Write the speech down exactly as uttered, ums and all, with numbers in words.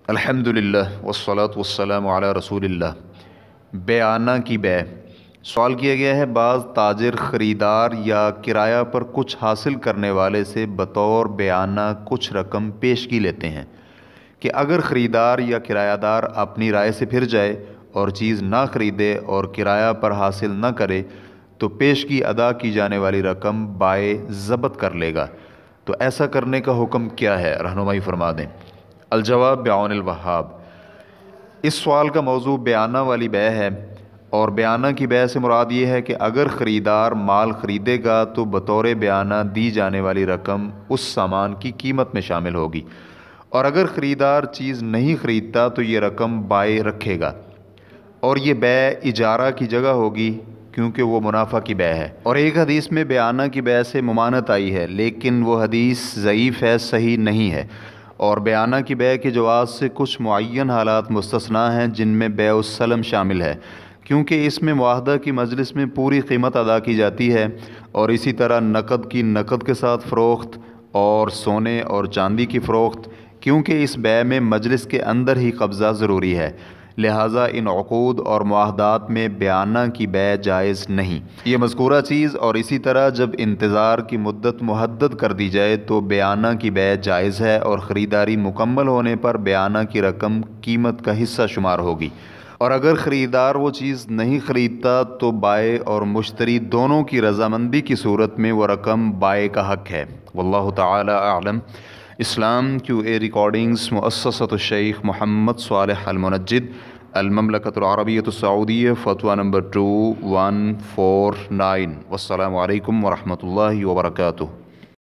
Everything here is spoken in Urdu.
الحمدللہ والصلاة والسلام علی رسول اللہ۔ بیعانہ کی بے سوال کیا گیا ہے، بعض تاجر خریدار یا کرایہ پر کچھ حاصل کرنے والے سے بطور بیعانہ کچھ رقم پیشگی لیتے ہیں کہ اگر خریدار یا کرایہ دار اپنی رائے سے پھر جائے اور چیز نہ خریدے اور کرایہ پر حاصل نہ کرے تو پیشگی ادا کی جانے والی رقم بائع ضبط کر لے گا۔ تو ایسا کرنے کا حکم کیا ہے، رہنمائی فرما دیں۔ الجواب بعون الوہاب۔ اس سوال کا موضوع بیعانہ والی بے ہے، اور بیعانہ کی بے سے مراد یہ ہے کہ اگر خریدار مال خریدے گا تو بطور بیعانہ دی جانے والی رقم اس سامان کی قیمت میں شامل ہوگی، اور اگر خریدار چیز نہیں خریدتا تو یہ رقم بائع رکھے گا، اور یہ بے اجارہ کی جگہ ہوگی کیونکہ وہ منافع کی بے ہے۔ اور ایک حدیث میں بیعانہ کی بے سے ممانعت آئی ہے، لیکن وہ حدیث ضعیف ہے، صحیح نہیں ہے، اور بیعانہ کی بے کے جواز سے کچھ معین حالات مستثنیٰ ہیں جن میں بیع السلم شامل ہے، کیونکہ اس میں معاہدہ کی مجلس میں پوری قیمت ادا کی جاتی ہے، اور اسی طرح نقد کی نقد کے ساتھ فروخت اور سونے اور چاندی کی فروخت، کیونکہ اس بیع میں مجلس کے اندر ہی قبضہ ضروری ہے، لہٰذا ان عقود اور معاہدات میں بیعانہ کی بیع جائز نہیں۔ یہ مذکورہ چیز اور اسی طرح جب انتظار کی مدت محدد کر دی جائے تو بیعانہ کی بیع جائز ہے، اور خریداری مکمل ہونے پر بیعانہ کی رقم قیمت کا حصہ شمار ہوگی، اور اگر خریدار وہ چیز نہیں خریدتا تو بائع اور مشتری دونوں کی رضامندی کی صورت میں وہ رقم بائع کا حق ہے۔ واللہ تعالی اعلم۔ اسلام کیو اے ریکارڈنگز، مؤسسۃ الشیخ محمد صالح المنجد، المملکۃ العربیۃ السعودیہ، فتویٰ number two one four nine. والسلام علیکم ورحمۃ اللہ وبرکاتہ۔